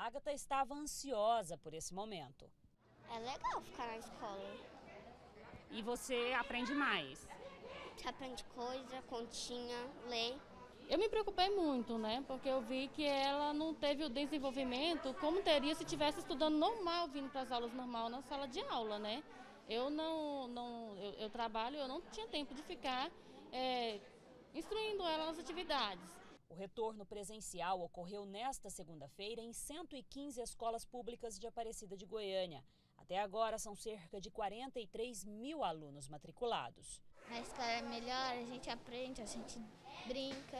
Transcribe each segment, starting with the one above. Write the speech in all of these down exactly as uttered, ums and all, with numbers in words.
Agatha estava ansiosa por esse momento. É legal ficar na escola. E você aprende mais? Você aprende coisa, continha, lê. Eu me preocupei muito, né? Porque eu vi que ela não teve o desenvolvimento como teria se estivesse estudando normal, vindo para as aulas normal na sala de aula, né? Eu não, não eu, eu trabalho, eu não tinha tempo de ficar é, instruindo ela nas atividades. O retorno presencial ocorreu nesta segunda-feira em cento e quinze escolas públicas de Aparecida de Goiânia. Até agora são cerca de quarenta e três mil alunos matriculados. Na escola é melhor, a gente aprende, a gente brinca,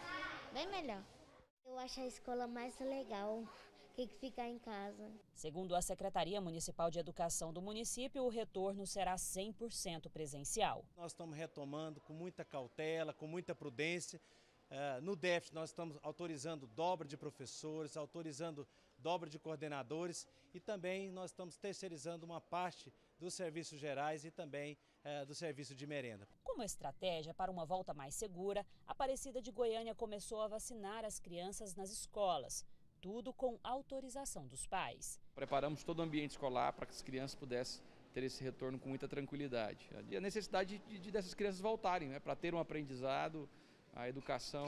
bem melhor. Eu acho a escola mais legal que ficar em casa. Segundo a Secretaria Municipal de Educação do município, o retorno será cem por cento presencial. Nós estamos retomando com muita cautela, com muita prudência. Uh, no déficit nós estamos autorizando dobra de professores, autorizando dobra de coordenadores e também nós estamos terceirizando uma parte dos serviços gerais e também uh, do serviço de merenda. Como estratégia para uma volta mais segura, a Aparecida de Goiânia começou a vacinar as crianças nas escolas, tudo com autorização dos pais. Preparamos todo o ambiente escolar para que as crianças pudessem ter esse retorno com muita tranquilidade. E a necessidade de, de dessas crianças voltarem, né, para ter um aprendizado. A educação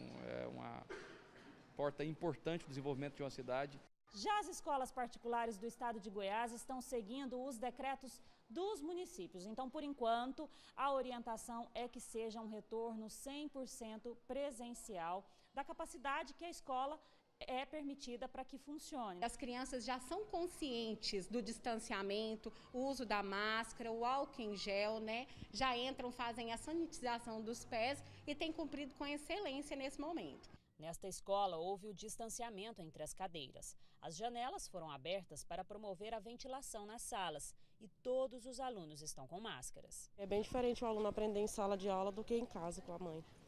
é uma porta importante do desenvolvimento de uma cidade. Já as escolas particulares do estado de Goiás estão seguindo os decretos dos municípios. Então, por enquanto, a orientação é que seja um retorno cem por cento presencial da capacidade que a escola é permitida para que funcione. As crianças já são conscientes do distanciamento, o uso da máscara, o álcool em gel, né? Já entram, fazem a sanitização dos pés e têm cumprido com excelência nesse momento. Nesta escola houve o distanciamento entre as cadeiras. As janelas foram abertas para promover a ventilação nas salas e todos os alunos estão com máscaras. É bem diferente o aluno aprender em sala de aula do que em casa com a mãe.